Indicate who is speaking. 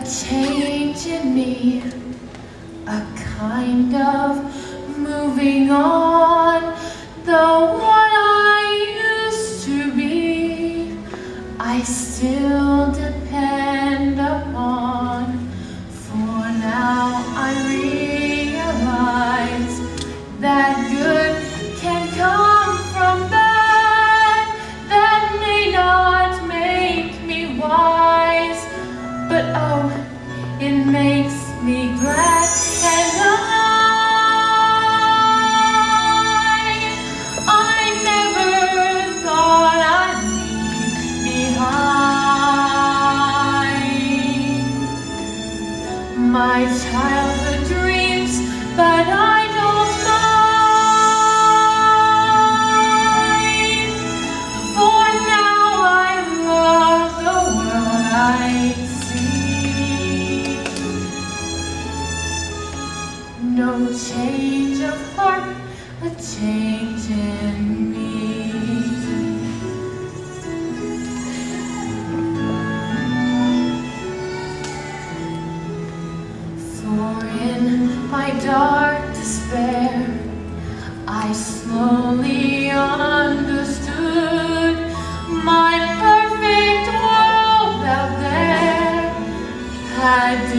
Speaker 1: change in me, a kind of moving on. Though what I used to be, I still depend upon. For now I realize that good can come from bad. That may not make me wise, but oh, it makes me glad. And I never thought I'd leave behind my childhood dreams, but I don't mind. For now I love the world I see. No change of heart, a change in me. For in my dark despair, I slowly understood my perfect world out there had